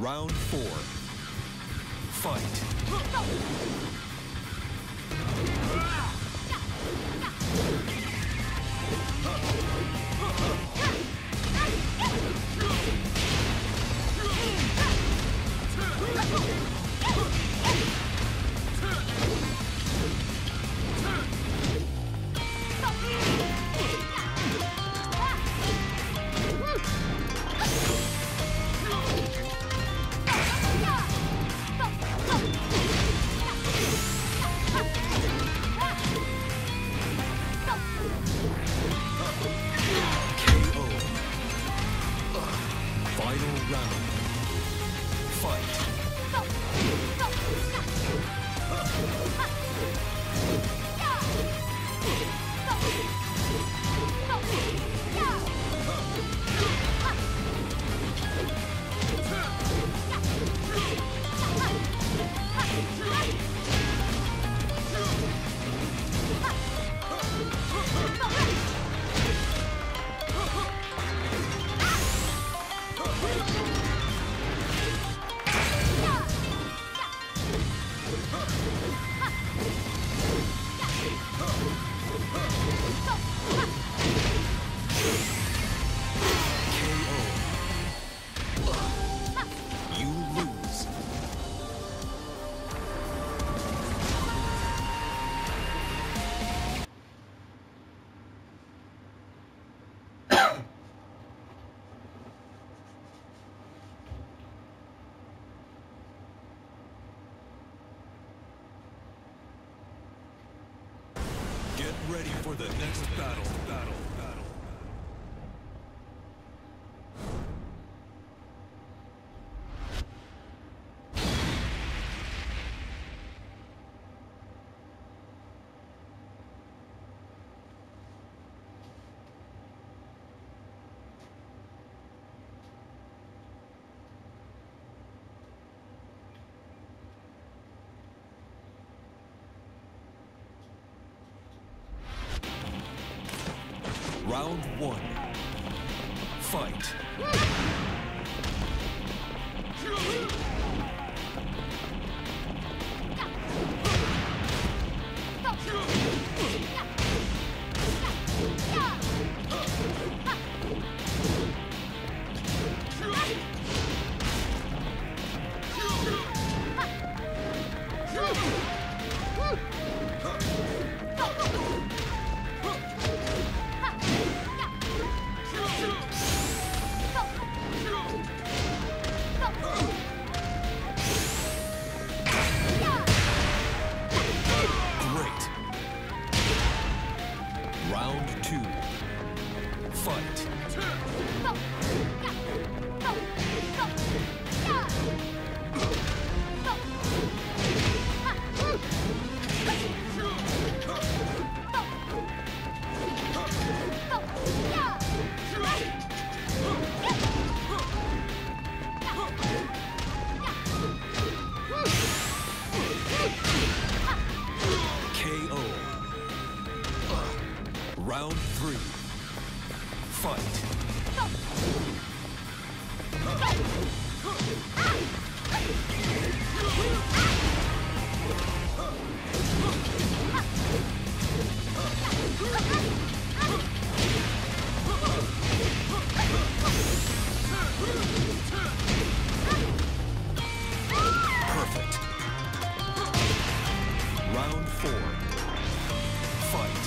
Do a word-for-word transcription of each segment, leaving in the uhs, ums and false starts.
Round four. Fight. Ready for the next battle, battle, battle. Round one. Fight. Round three. Fight. Perfect. Round four. Fight.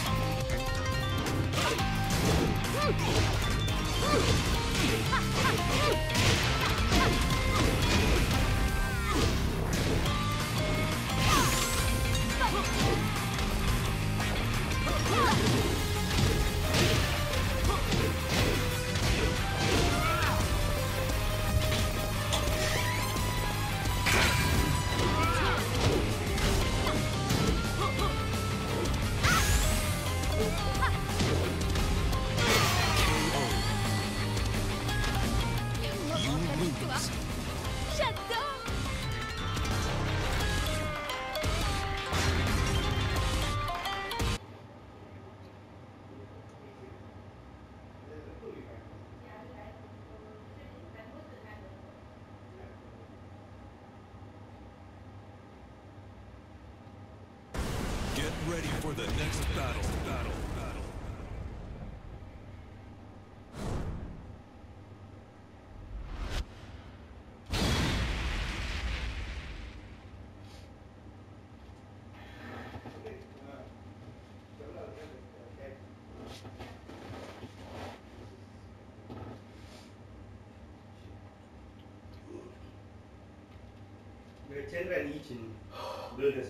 ready for the next battle. Battle. Battle. Wir kennen ein Liedchen. Wildes.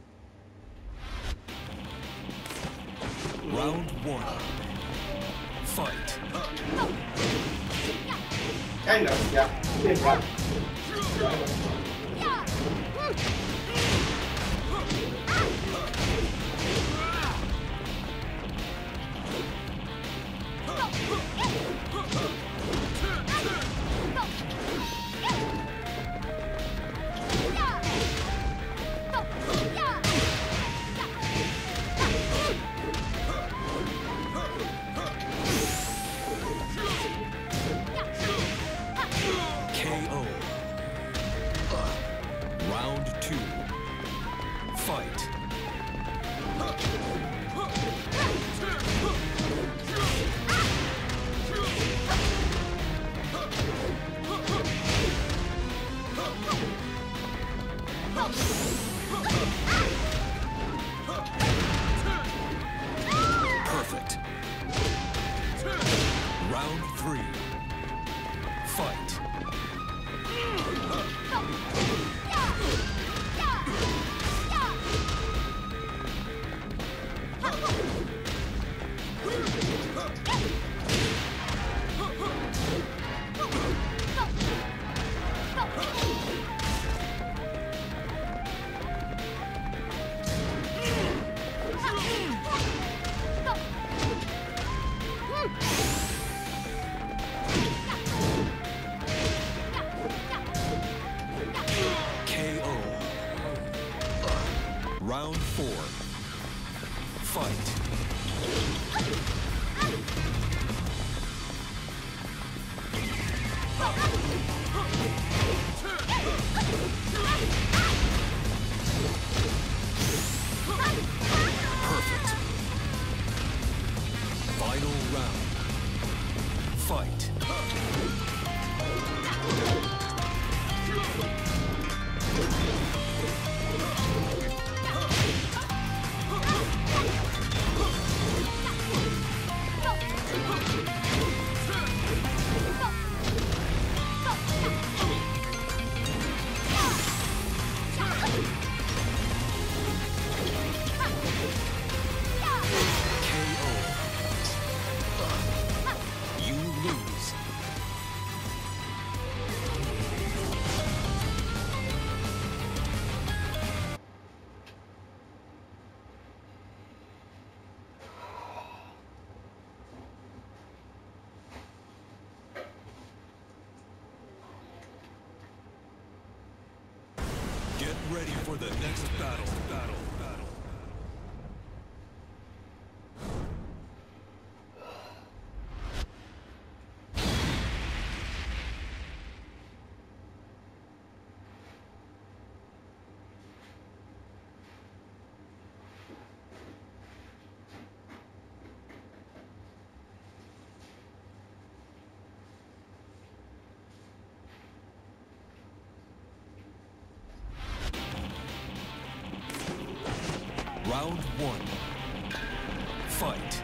Round one. Fight. Kind of, ja. Ja. K O. Round two. Fight. Perfect. Round three. Fight. K O. Round four. Fight. Perfect. Final round. Fight. K O. You lose. Get ready for the next battle. Battle. Battle. Round one. Fight.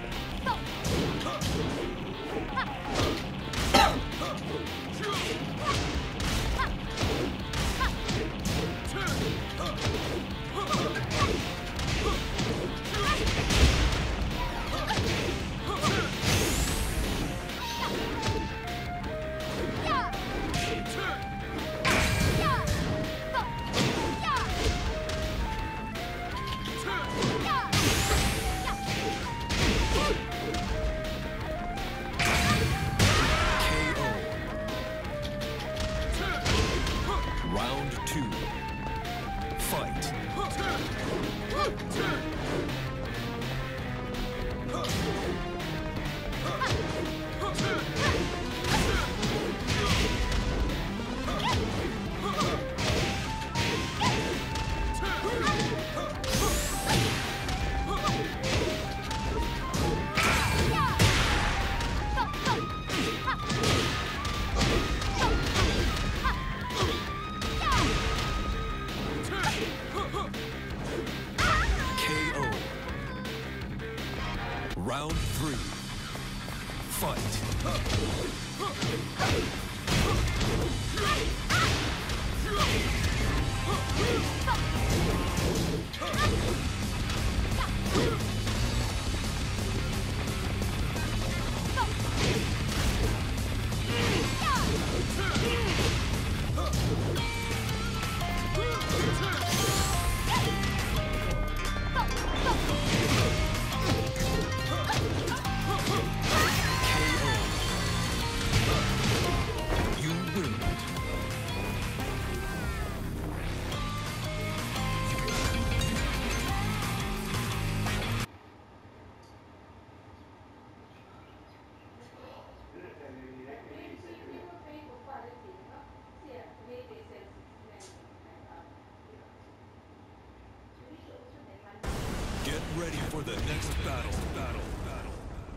Round three. Fight. Get ready for the next battle. Battle. Battle.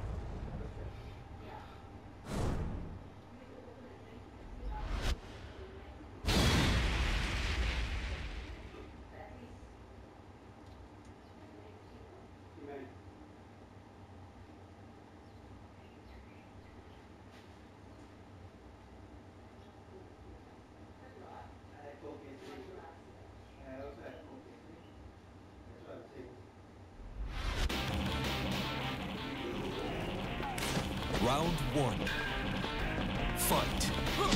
Round one. Fight.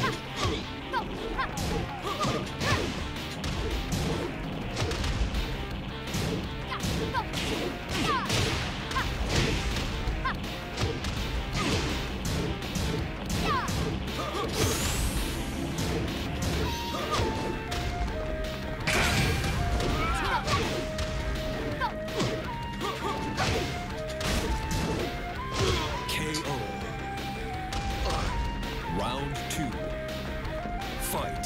Round two. Fight.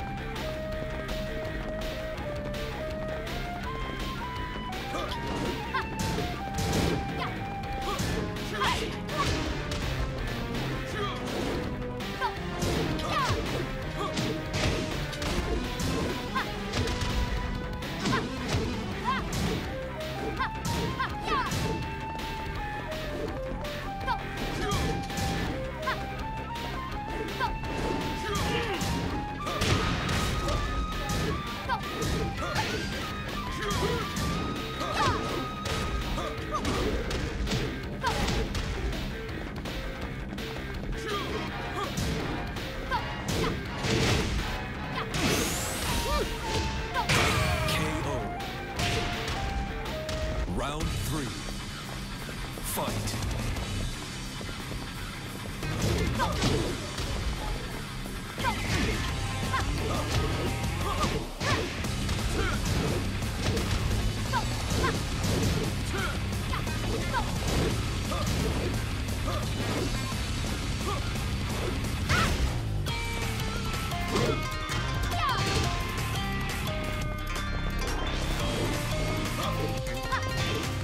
Round three. Fight.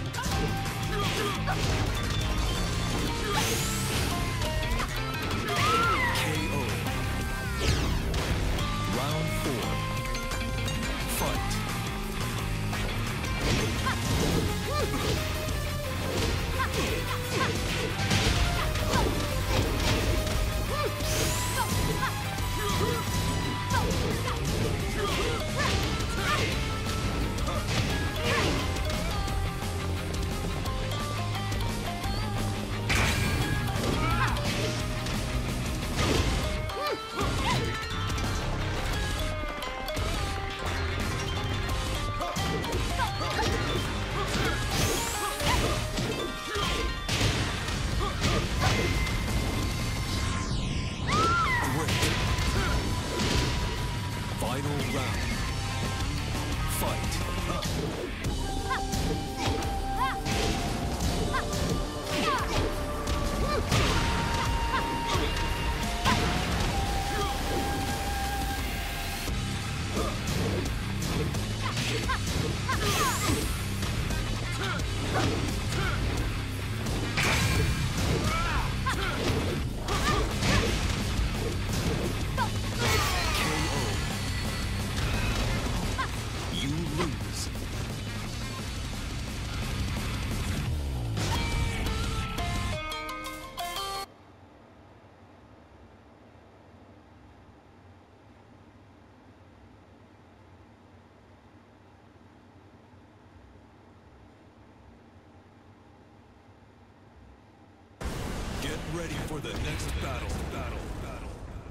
Yeah. ready for the next battle. Battle. Battle.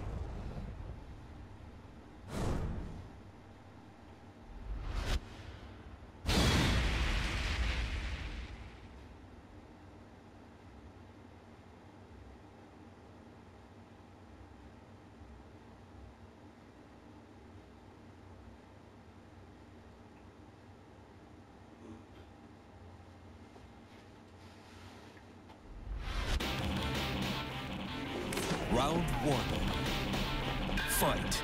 Round one. Fight.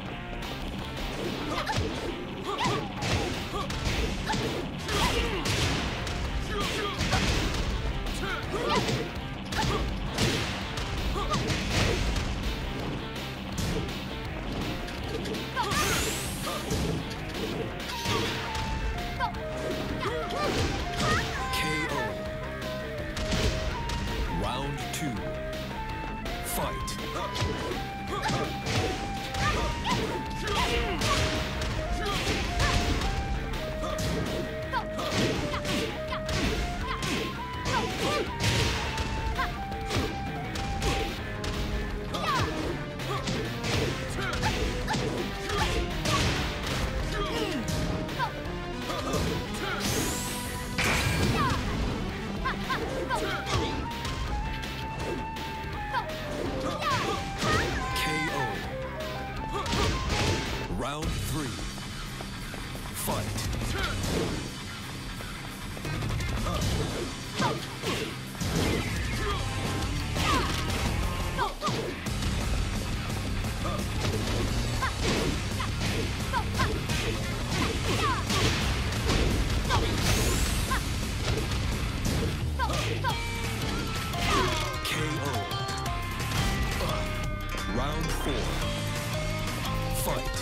K O. Round two. Fight. Round three. Fight. K O. Round four. Fight.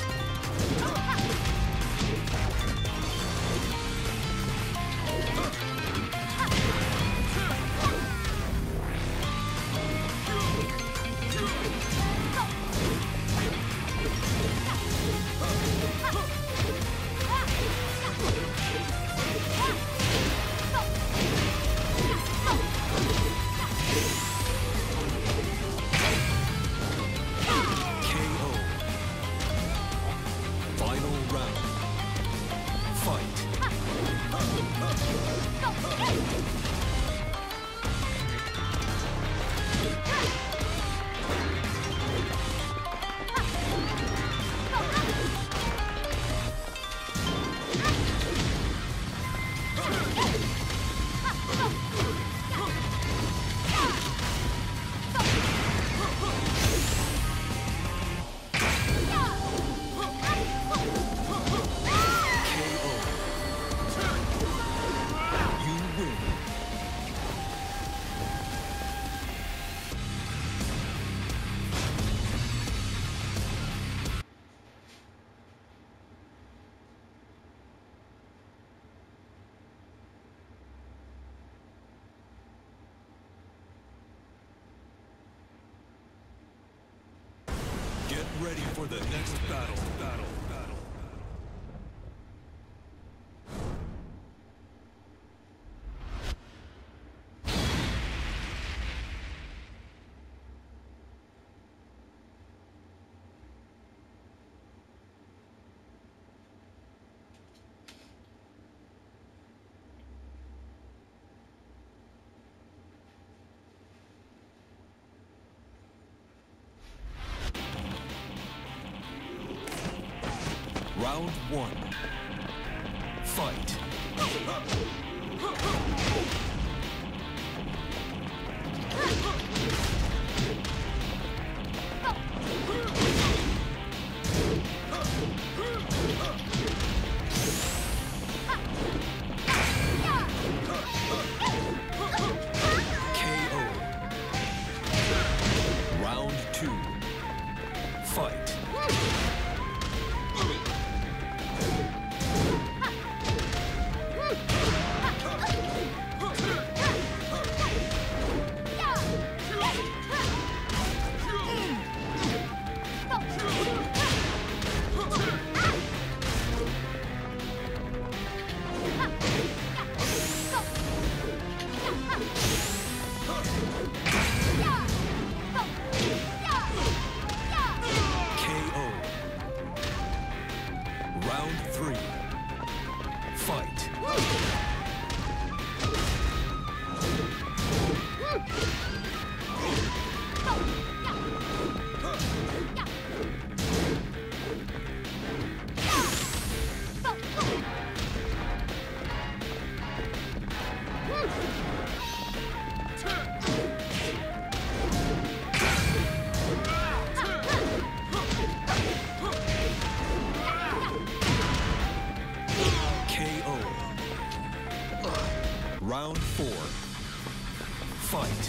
Get ready for the next battle. Battle. Battle. Round one. Fight. K O. Round two. Fight. Fight.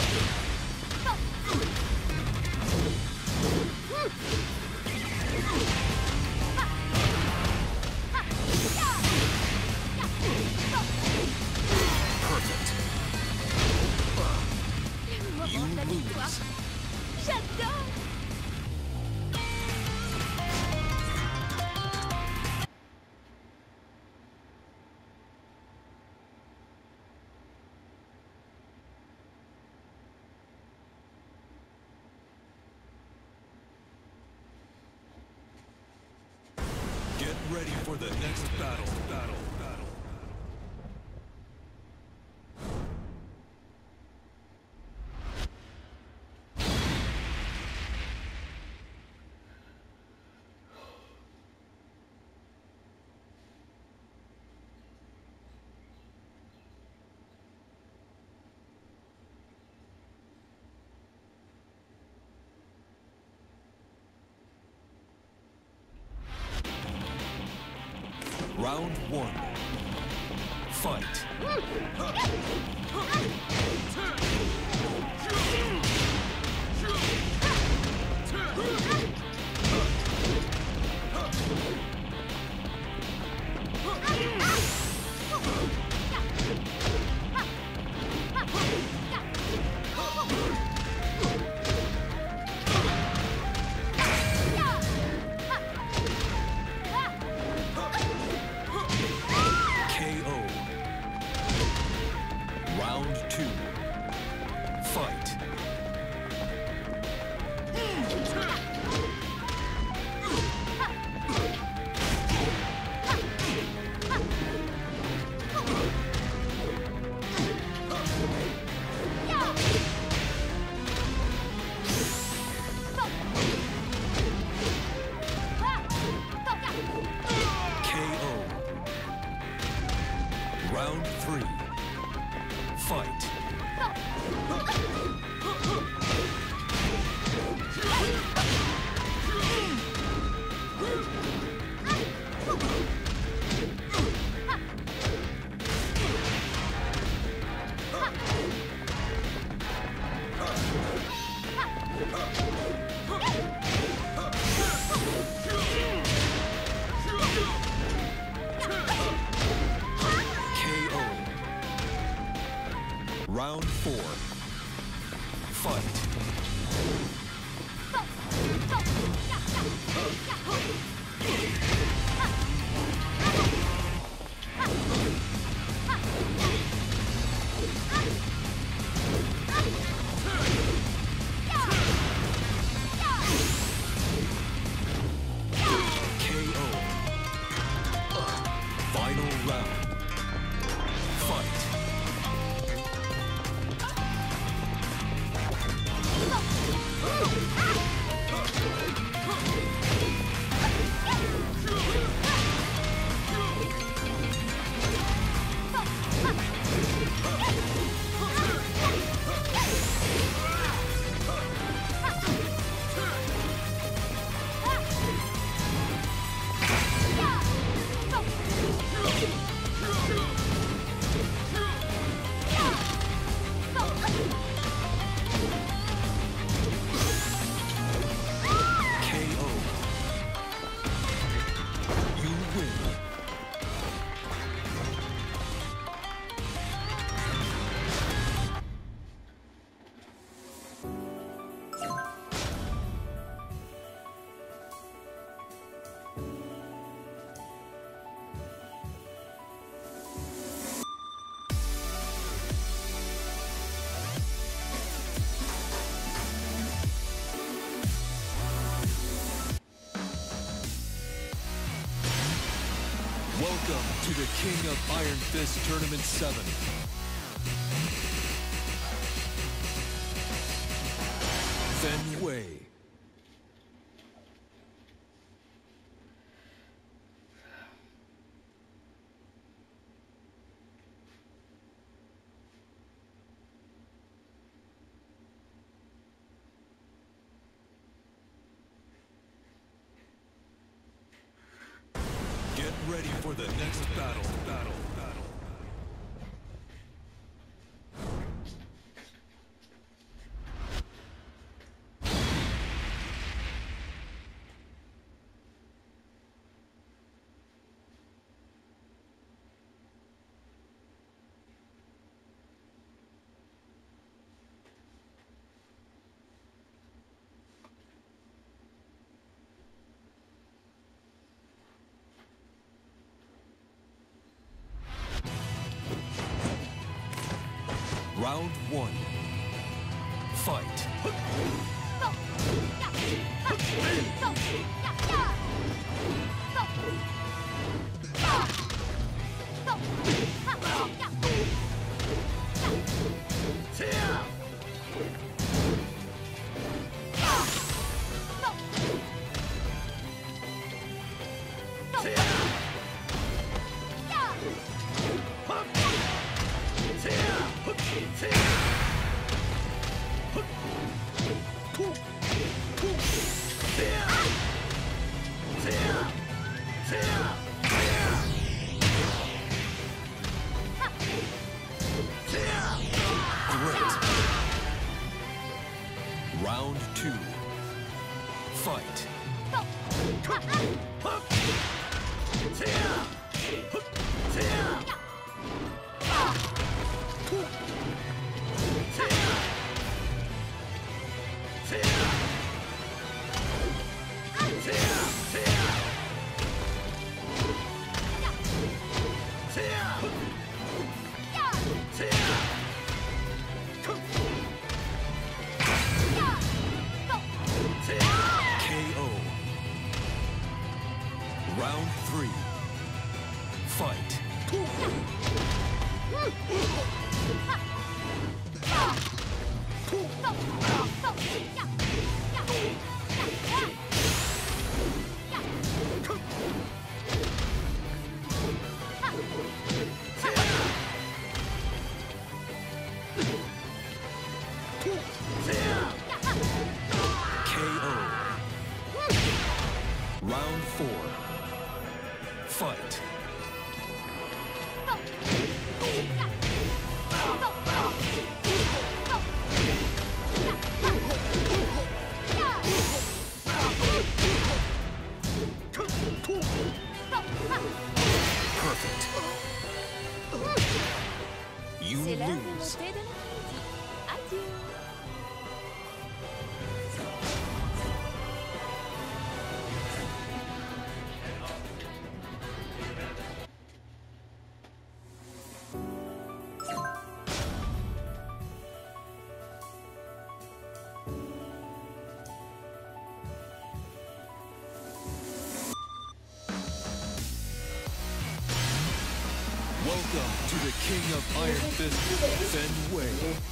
Perfect. You lose. J'adore. Get ready for the next battle. Battle. Battle. Round one. Fight. K O. Round two. Fight. K O. Round three. Fight. K O. Round four. Fight. K O. Final round. Fight. K O. You win. Welcome to the King of Iron Fist Tournament seven. Fen Wei. Get ready for the next battle. Battle. Battle. Round one. Fight. Round two. Fight. Round three. Fight. K O. Round four. Fight. Perfect. You C'est l'heure de lose. monter de l'après-midi. Adieu. Welcome to the King of Iron Fist, Fen Wei.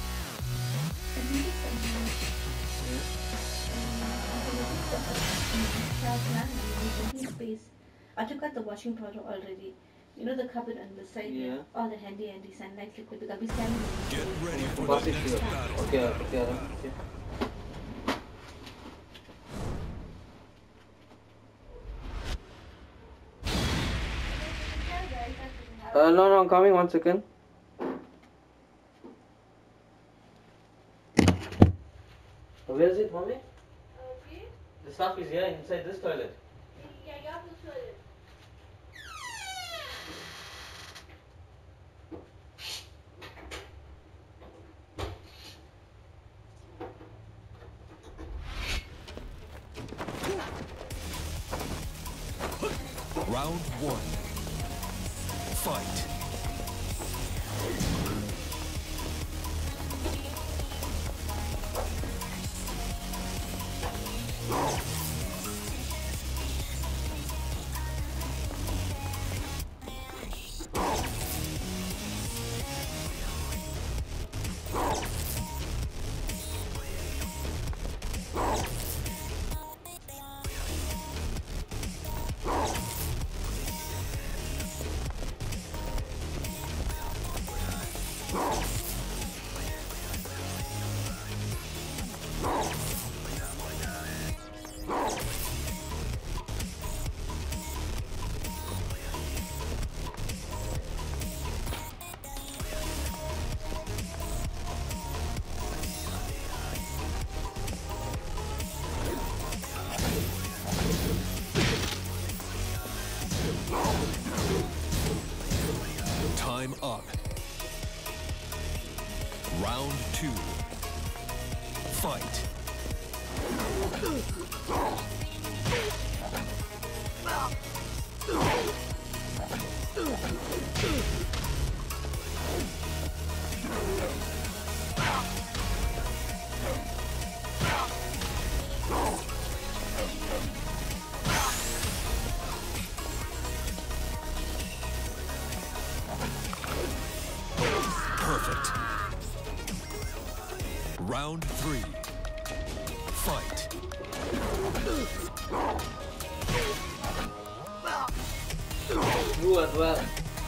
Space. I took out the washing powder already. You know the cupboard on the side? Yeah. All the handy handy sunlight liquid. Because I'll be standing. Get ready for Pass the it next here. battle. Okay, okay, Aram, okay. Uh, no, no, I'm coming. One second. Where is it, mommy? The stuff is here inside this toilet. Round one. Fight. Time up. Round two. Fight. Round three. Fight. You as well.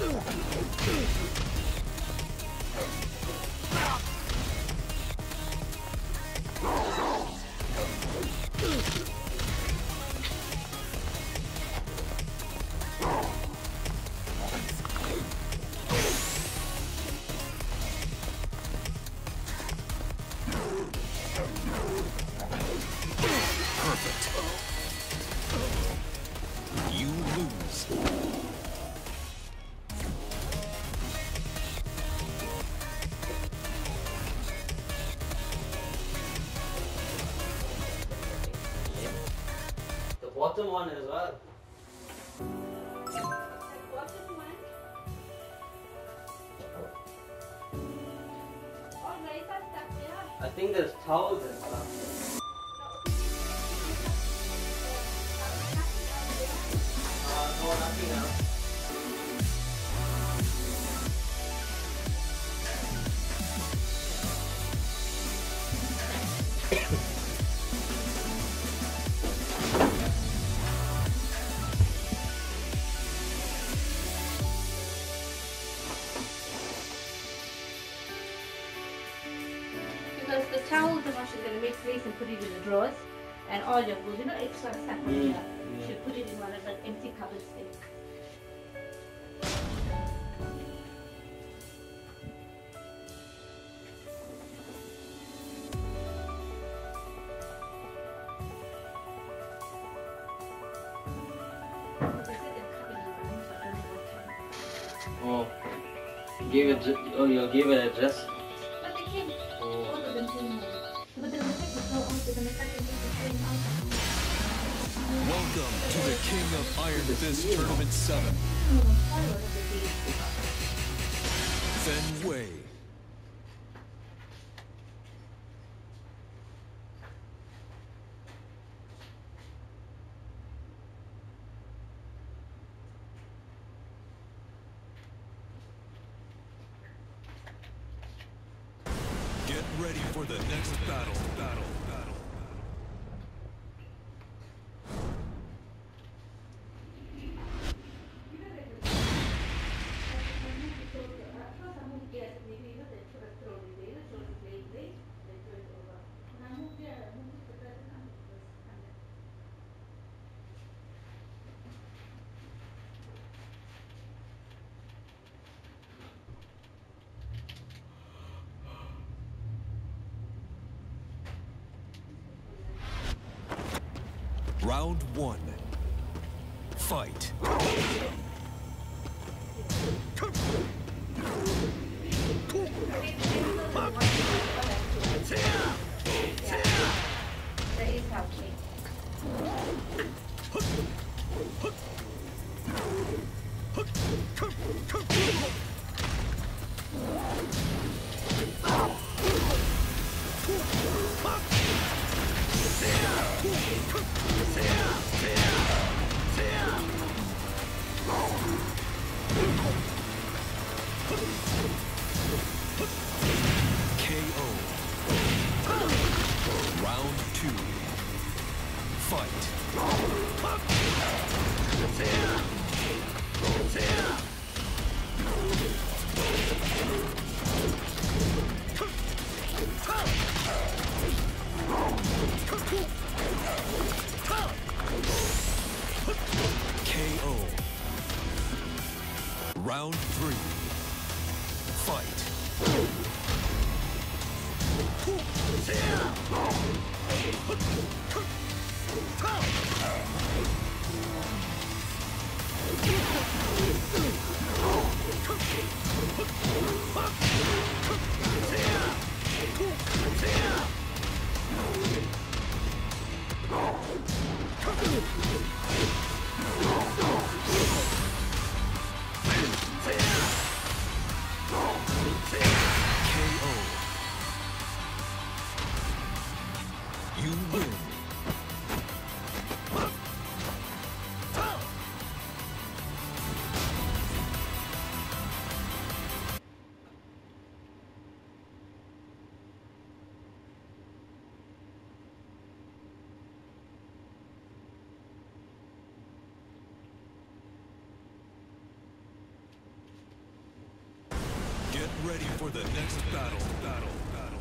Perfect. You lose. The bottom one as well. Bottom one. All right, that's stuck there. I think there's towels and stuff. Uh, no, nothing else. Because the towels and all she's going to make place and put it in the drawers, and all your goods, you know, extra stuff on Mm, here. yeah. She'll put it in one of the empty cupboards there. They said they're coming in the room, so I don't know what time. Oh, give it. Oh, you gave it address. But they came. Oh. Both of them came home. But they're going to take the snow out, they're going to cut and take the train out. Welcome to the King of Iron Fist Tournament seven. Oh, sorry, what did they do? Fen Wei. Get ready for the next battle. Battle. Battle. Round one. Fight. That is how cake. K O. Round two. Fight. K O. Round three. Fight. K O. You win. ready for the next battle. Battle. Battle.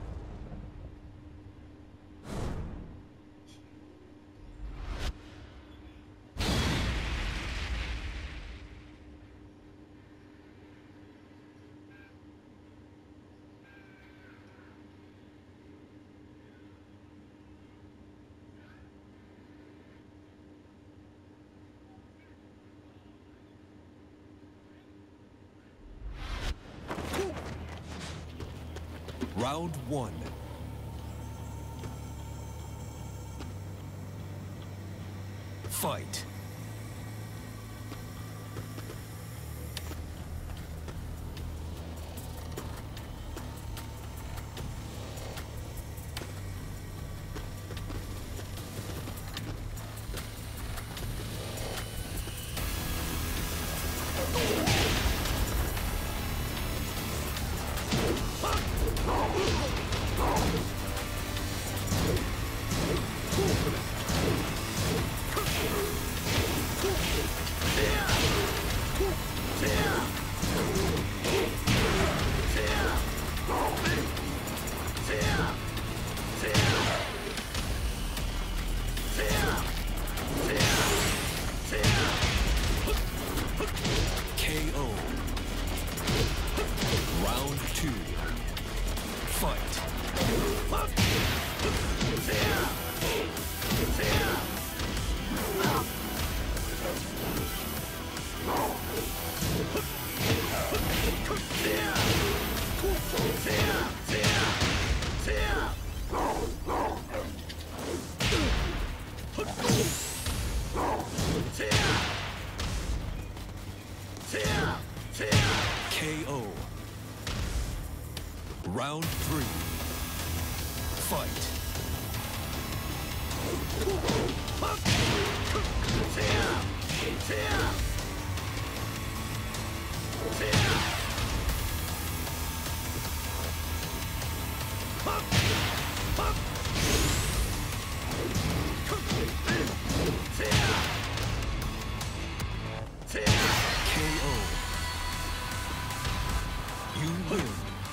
Round one. Fight. K O. Round two. Fight. K O. Round three. Fight. K O. You win.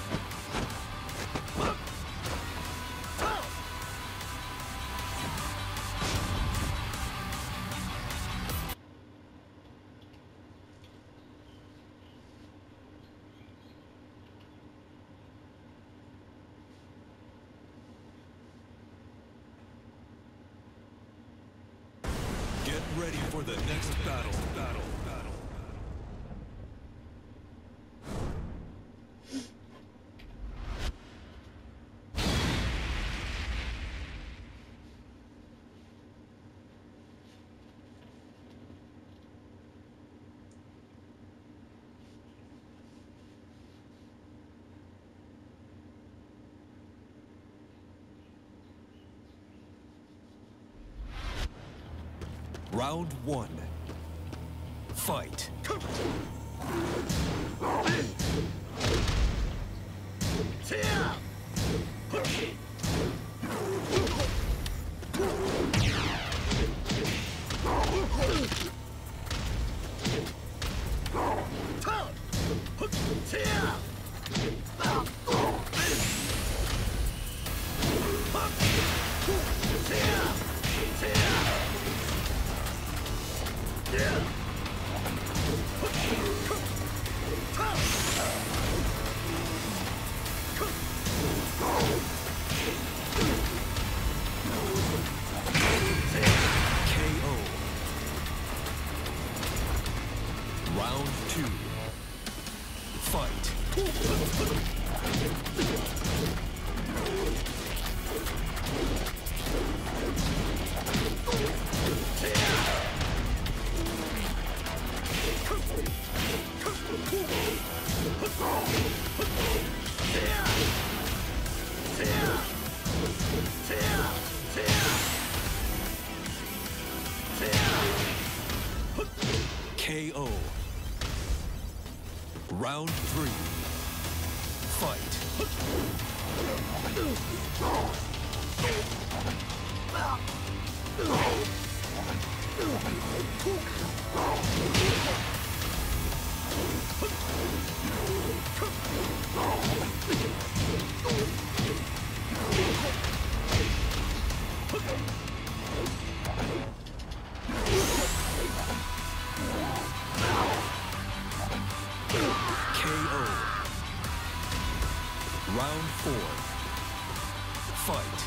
Get ready for the next battle. Battle. Battle. Round one. Fight. Round two. Fight. K O. Round three. Fight. Fight.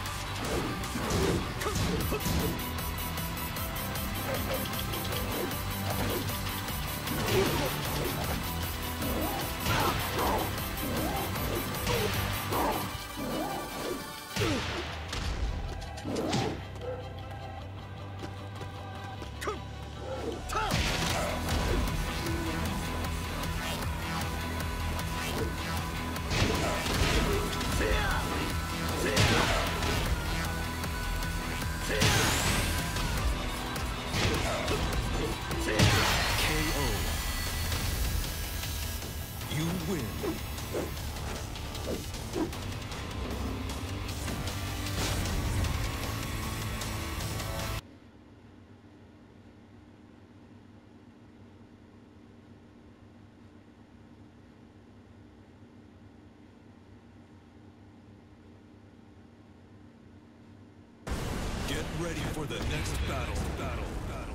Get ready for the next battle. Battle. Battle.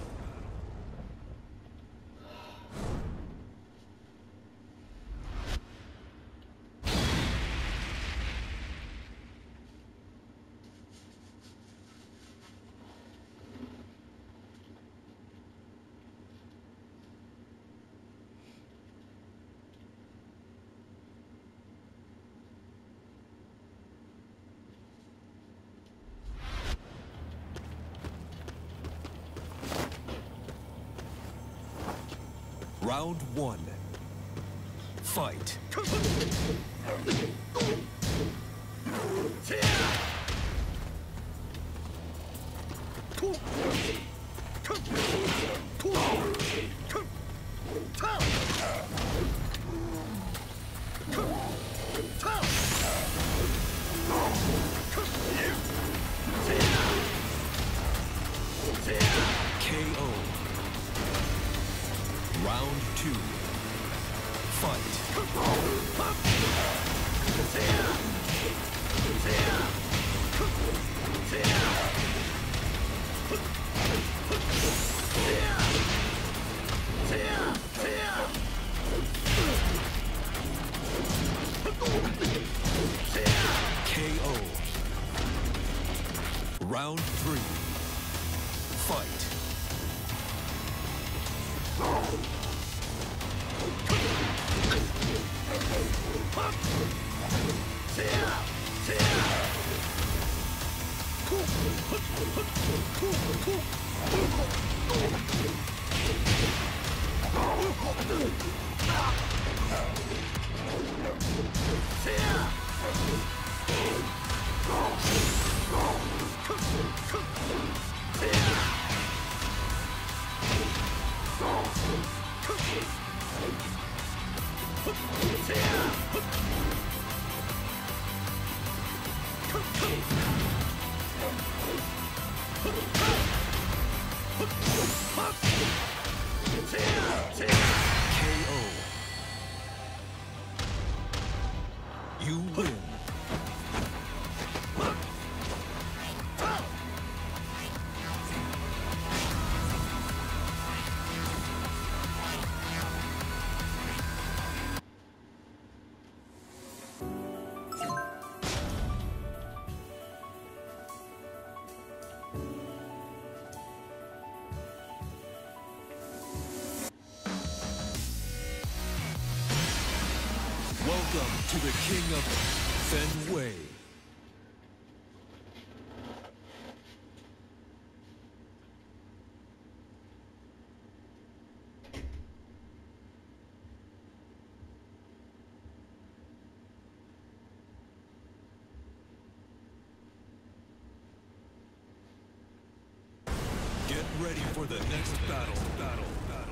Round one. Fight. K O. Round two. Fight. K O. Round three. Fight. K O. You win. Welcome to the King of Fenway. Get ready for the next battle. Battle. Battle.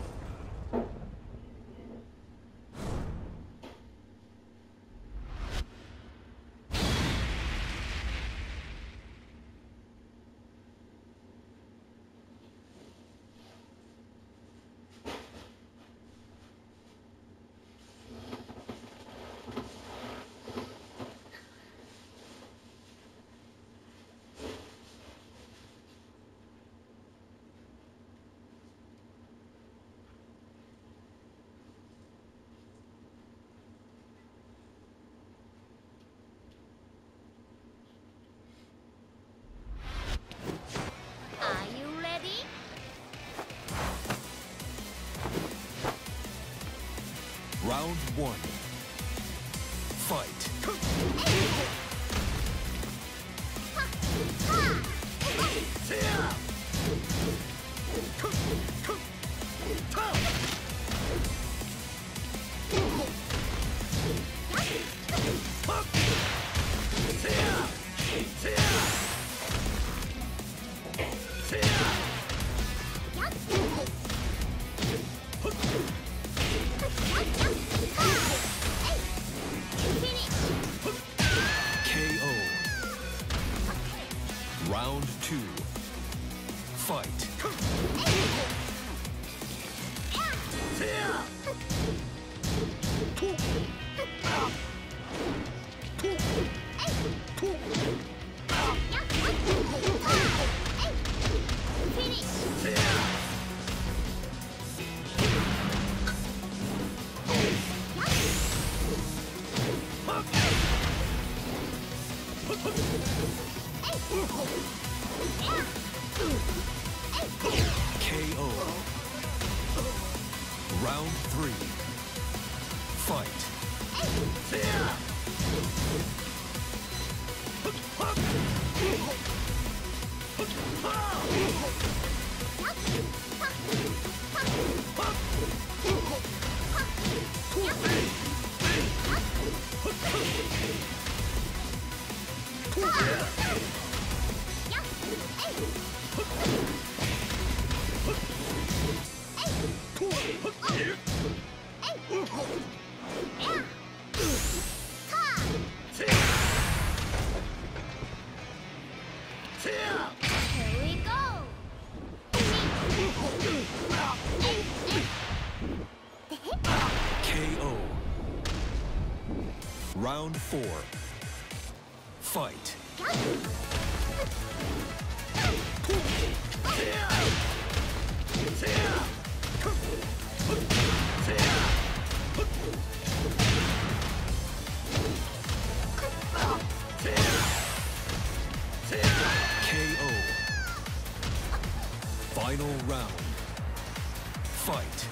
Round one. Fight. K O. Round two. Fight. K O. Round three. Fight. Here we go. K O. Round four. Fight. K O. Final round. Fight.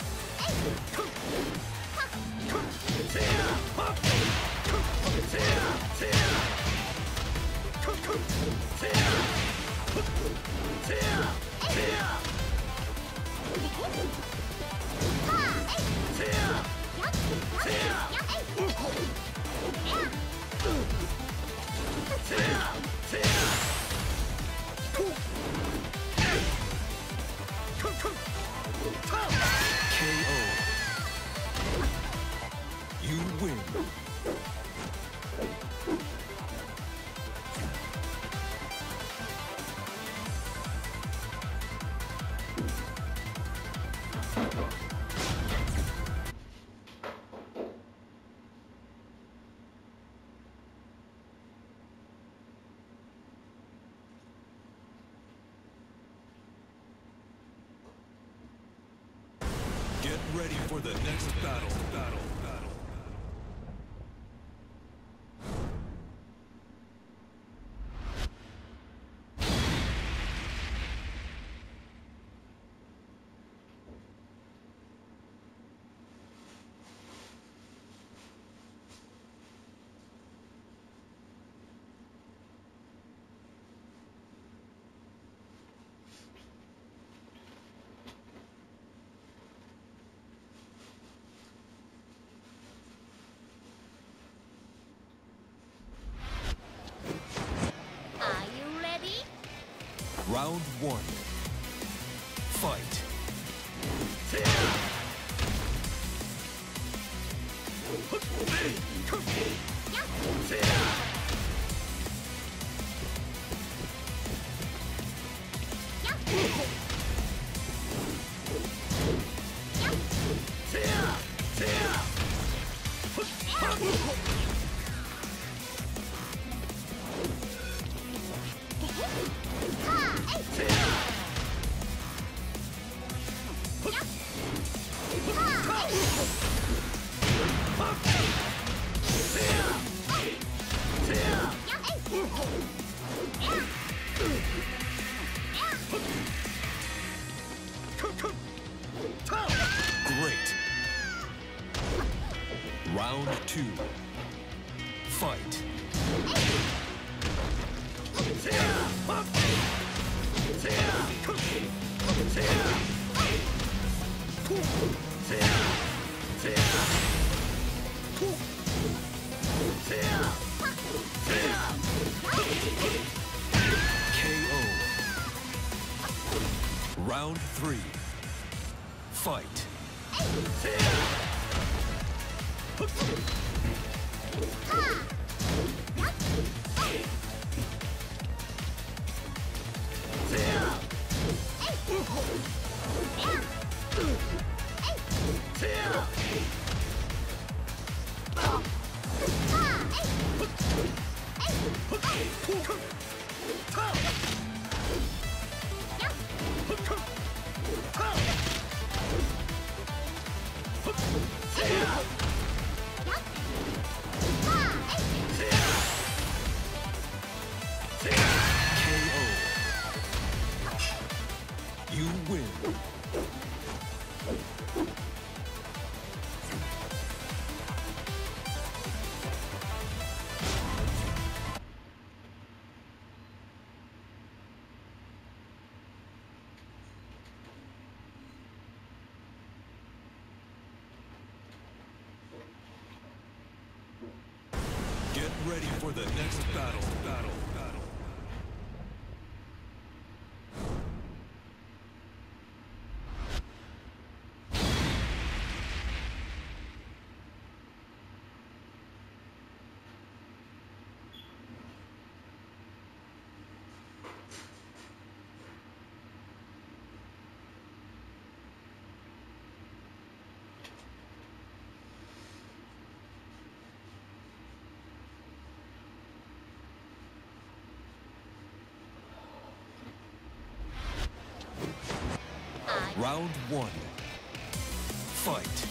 K O. You win. Get ready for the next battle. Battle. Battle. Are you ready? Round one. Fight. two. Fight. K O. Round three. Fight. You win. Get ready for the next battle. Battle. Battle. Round one. Fight.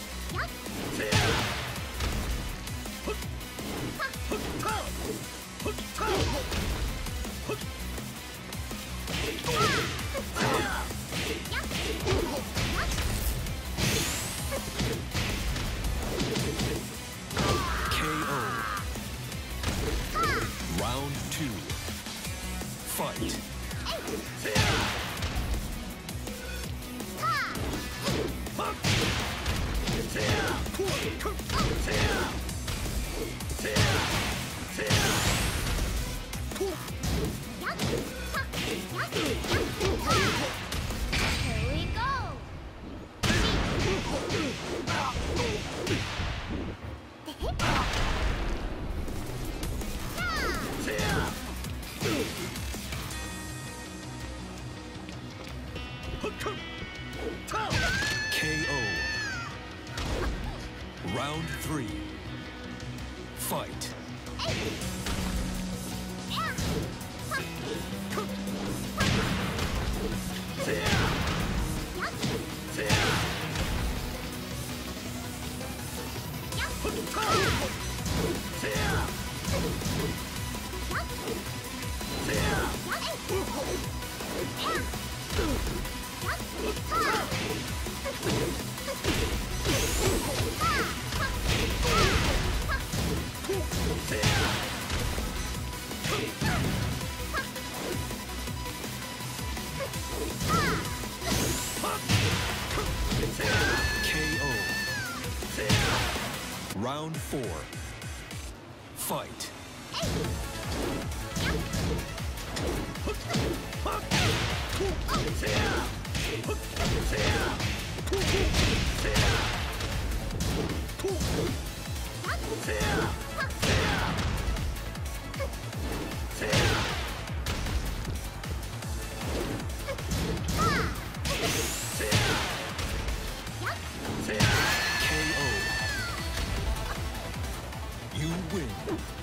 K O. Round two. Fight. Here we go. K O. Round three. Fight. K O. Round four. Fight. K O. You win.